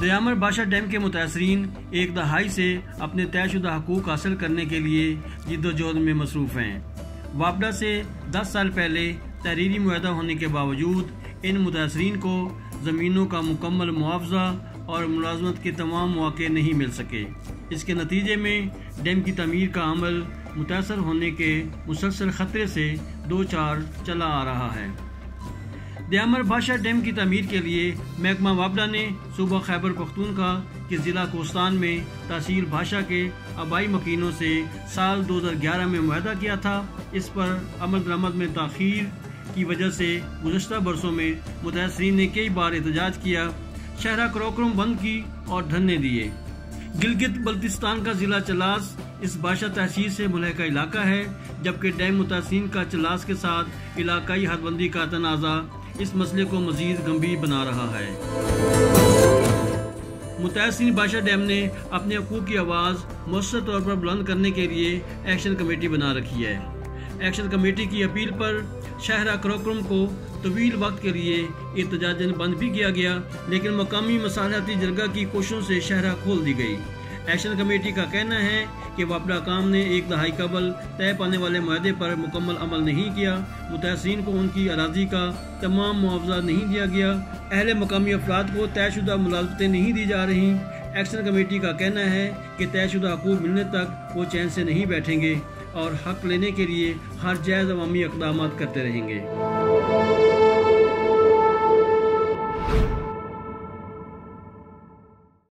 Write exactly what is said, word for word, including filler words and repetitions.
दयामर बादशाह डैम के मुतासरीन एक दहाई से अपने तयशुदा हकूक हासिल करने के लिए जिद्दोजहद में मसरूफ़ हैं। वापडा से दस साल पहले तहरीरी मुआहदा होने के बावजूद इन मुतासरीन को ज़मीनों का मुकम्मल मुआवजा और मुलाजमत के तमाम मौके नहीं मिल सके। इसके नतीजे में डैम की तमीर का अमल मुतासर होने के मुसलसल ख़तरे से दो चार चला आ रहा है। दयामर बादशाह डैम की तमीर के लिए महकमा वापडा ने सूबा खैबर पख्तूनख्वा के ज़िला कोस्तान में तहसील भाषा के आबाई मकीनों से साल दो हज़ार ग्यारह में मुआहदा किया था। इस पर अमल दरामद में ताख़ीर की वजह से गुज़श्ता बरसों में मुतासरीन ने कई बार एहतजाज किया, शहरा कराकोरम बंद की और धरने दिए। गिलगित बल्तिस्तान का ज़िला चलास इस बादशाह तहसील से मुल्हका इलाका है, जबकि डैम मुतासरीन का चलास के साथ इलाकाई हदबंदी का तनाज़ा इस मसले को मज़ीद गंभीर बना रहा है। मुतासरीन बादशाह डैम ने अपने हकूक़ की आवाज़ मुअस्सर तौर पर बुलंद करने के लिए एक्शन कमेटी बना रखी है। एक्शन कमेटी की अपील पर शहरा कराकोरम को तवील वक्त के लिए एहतजाजन बंद भी किया गया, लेकिन मकामी मसालहती जरगा की कोशिशों से शहरा खोल दी गई। एक्शन कमेटी का कहना है कि वापडा काम ने एक दहाई कबल तय पाने वाले मुआहदे पर मुकम्मल अमल नहीं किया, मुतासरीन को उनकी अराजी का तमाम मुआवजा नहीं दिया गया, अहले मकामी अफराद को तयशुदा मुलाजमतें नहीं दी जा रही। एक्शन कमेटी का कहना है कि तयशुदा हकूक मिलने तक वो चैन से नहीं बैठेंगे और हक लेने के लिए हर जायज़ अवामी इक़दामात करते रहेंगे।